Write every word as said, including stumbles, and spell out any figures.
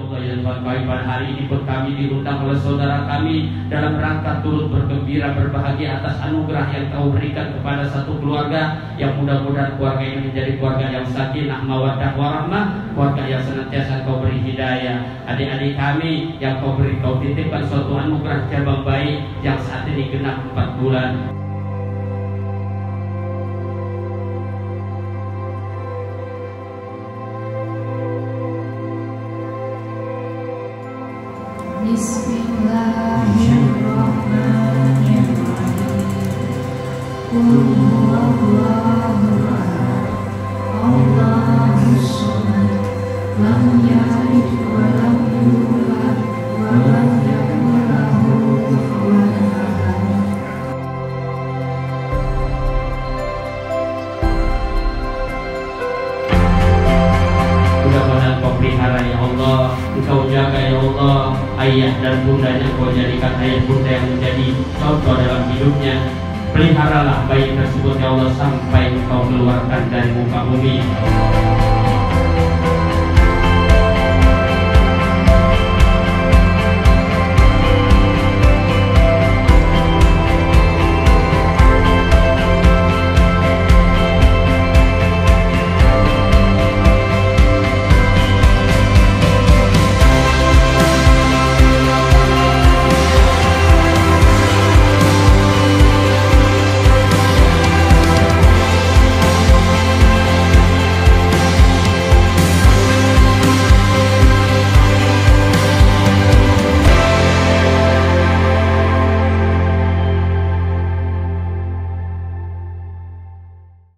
Allah ya Tuhan kami, pada hari ini pun kami diundang oleh saudara kami dalam rangka turut bergembira berbahagia atas anugerah yang Kau berikan kepada satu keluarga, yang mudah-mudahan keluarga ini menjadi keluarga yang sakinah mawaddah warahmah, keluarga yang senantiasa Kau beri hidayah. Adik-adik kami yang Kau beri, Kau titipkan suatu anugerah cabang bayi yang saat ini genap empat bulan. Bismillahirrahmanirrahim. Qul huwallahu ahad, Allahus samad, lam yalid wa lam yulad wa lam yakul lahu kufuwan ahad. Mudah-mudahan Kau pelihara ya Allah, Engkau jaga ya Allah ayah dan bundanya, Kau jadikan ayah bunda yang menjadi contoh dalam hidupnya. Peliharalah bayi tersebut ya Allah sampai Engkau keluarkan dari muka bumi.